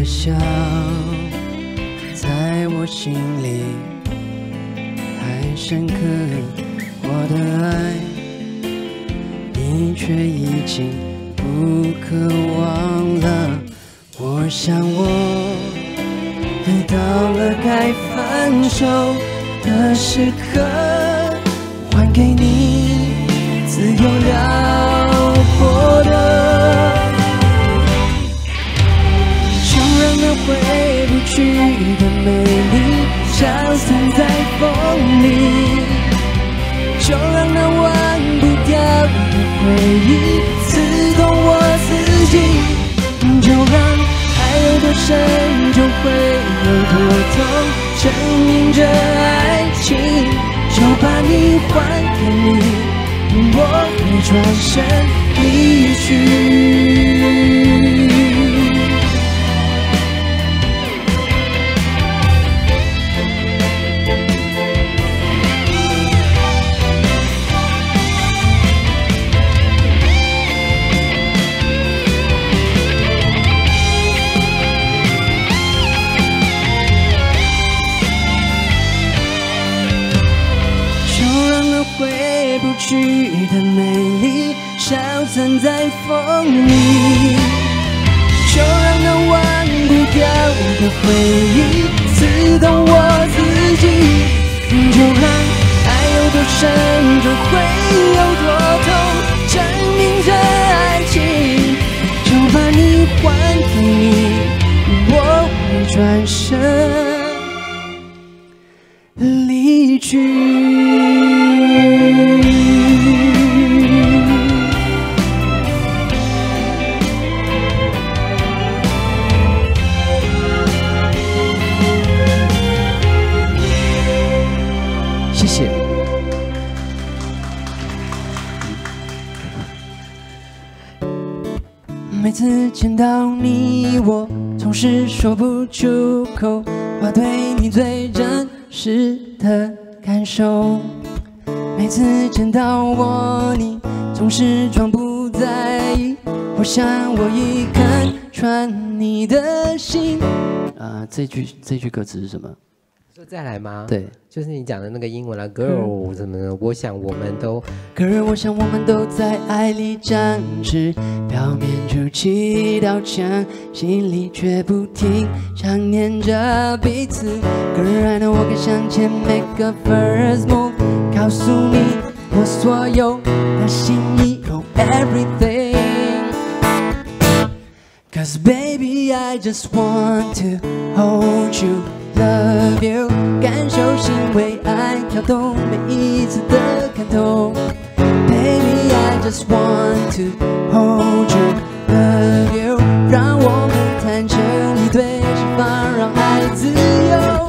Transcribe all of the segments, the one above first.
的笑，在我心里还深刻。我的爱，你却已经不可忘了。我想我到了该分手的时刻，还给你自由辽阔的。就让那回不去的美丽消散在风里，就让那忘不掉的回忆刺痛我自己，就让爱有多深就会有多痛，证明着爱情，就把你还给你，我会转身离去。回不去的美丽消散在风里，就让那忘不掉的回忆刺痛我自己，就让爱有多深就会有多痛，证明着爱情，就把你还给你，我会转身离去。谢谢。每次见到你，我总是说不出口，话对你最真实的感受。每次见到我，你总是装不在意，我想我已看穿你的心。这句歌词是什么？ 说再来吗？ 对， 就是你讲的那个英文啦 ，girl 什么的。我想我们都 ，girl， 我想我们都在爱里僵持，表面筑起道墙，心里却不停想念着彼此。girl， I know 我该向前 make a first move， 告诉你我所有的心意，oh everything。Cause baby I just want to hold you。Love you， 感受心为爱跳动，每一次的感动。Baby, I just want to hold you, love you， 让我们坦诚以对，释放，让爱自由。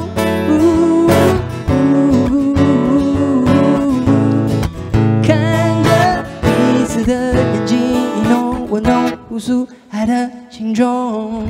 看着彼此的眼睛，你浓我浓，互诉爱的情衷。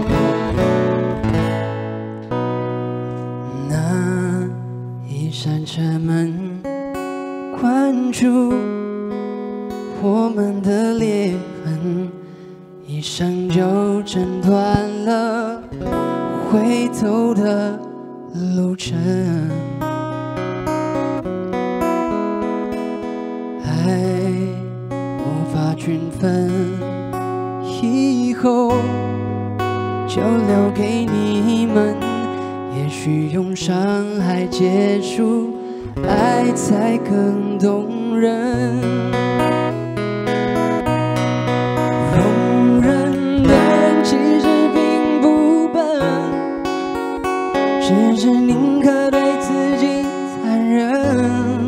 扇车门关住我们的裂痕，一声就诊断了回头的路程。爱无法均分，以后就留给你们。也许用伤害结束，爱才更动人。容忍的人其实并不笨，只是宁可对自己残忍。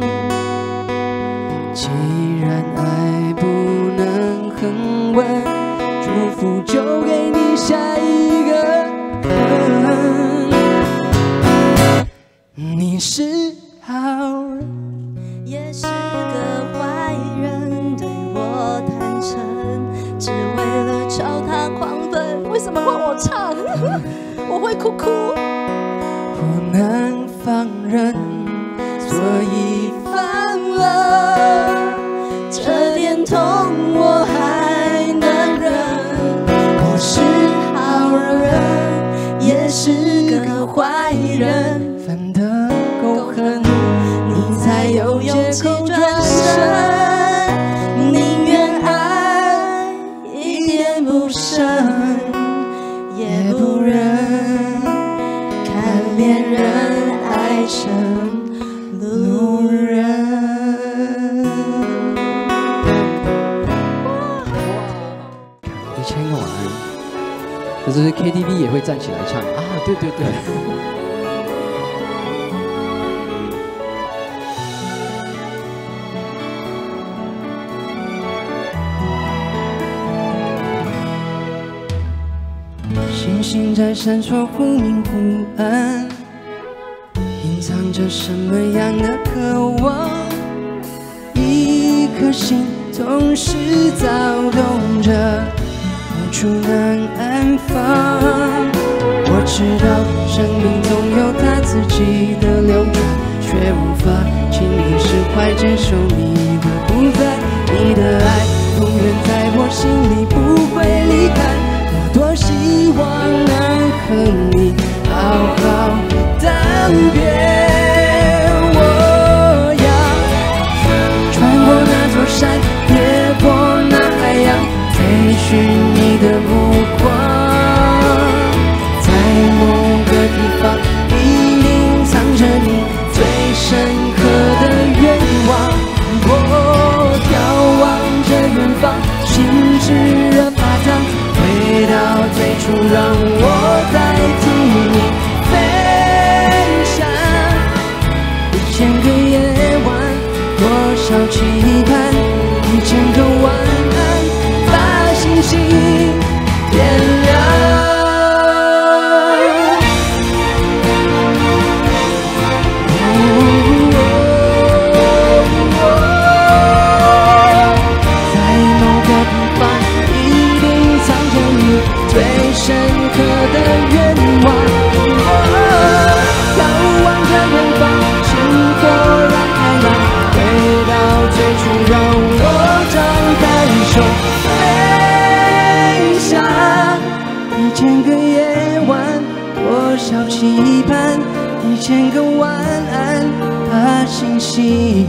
既然爱不能恒温，祝福就给你下一个坑。你是好人， 也是个坏人，对我坦诚，只为了朝他狂奔。为什么换我唱？我会哭哭。 不能放任，所以放了。这点痛我还能忍，我是好人。 人， 分得够狠， 你才有勇气转身。宁愿爱一点不剩，也不忍看恋人爱成路人。 1000个晚安，这是 KTV 也会站起来唱啊！对对对。星星在闪烁，忽明忽暗，隐藏着什么样的渴望？一颗心总是躁动着，无处能安放。我知道生命总有它自己的流转，却无法轻易释怀，接受你的不在，你的爱永远在我心里不会离开。我多希望能和你好好道别。我要穿过那座山，越过那海洋，追寻你的目光，在某个地方一定藏着你最深刻的愿望。我眺望着远方，心炽热发烫，回到最初，让我代替你飞翔。1000个夜晚，多少期盼，1000个晚安，把星星点亮。在某个地方，一定藏着你最深刻的愿望。眺望着远方，星火让开朗，回到最初，让我张开手飞翔。1000个夜晚，多少期盼，1000个晚安，把星星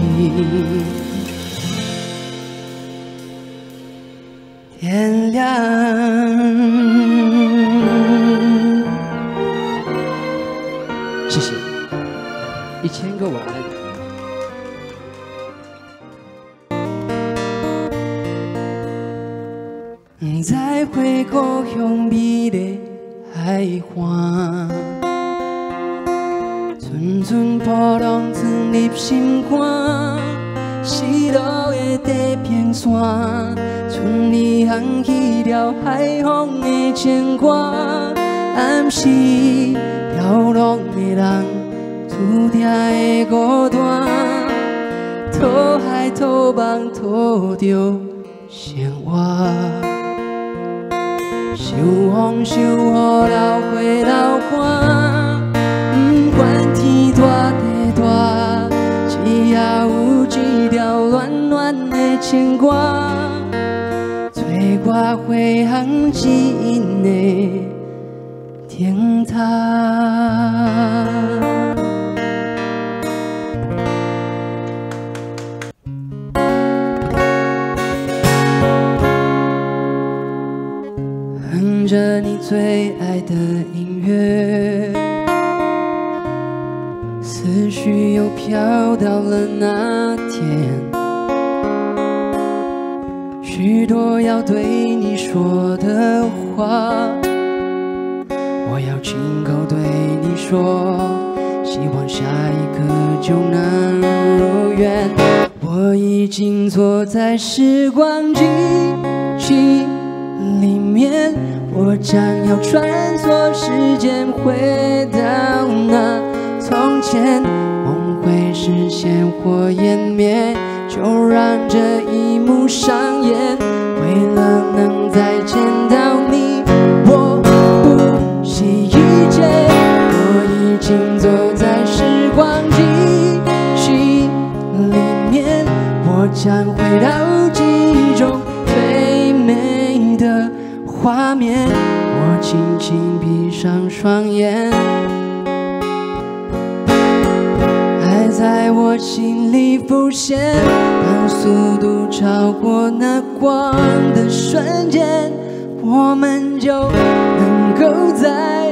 点亮。谢谢，1000个晚安。再回故乡美丽海岸，阵阵波浪钻入心肝，失落的地平线，剩你航起了海风的牵挂。暗时飘浪的人，注定会孤单，讨海讨梦讨着生活。受风受雨流血流汗，不管天大地大，只要有一条暖暖的牵挂，做我回航指引的天堂。哼着你最爱的音乐，思绪又飘到了那天，许多要对你说的话，我要亲口对你说，希望下一刻就能如愿。我已经坐在时光机器里面，我将要穿梭时间，回到那从前，梦会实现或湮灭，就让这一幕上演。为了能再见到你，我不惜一切。我已经走在时光机器里面，我将回到记忆中最美的画面。我轻轻闭上双眼， 在我心里浮现。当速度超过那光的瞬间，我们就能够在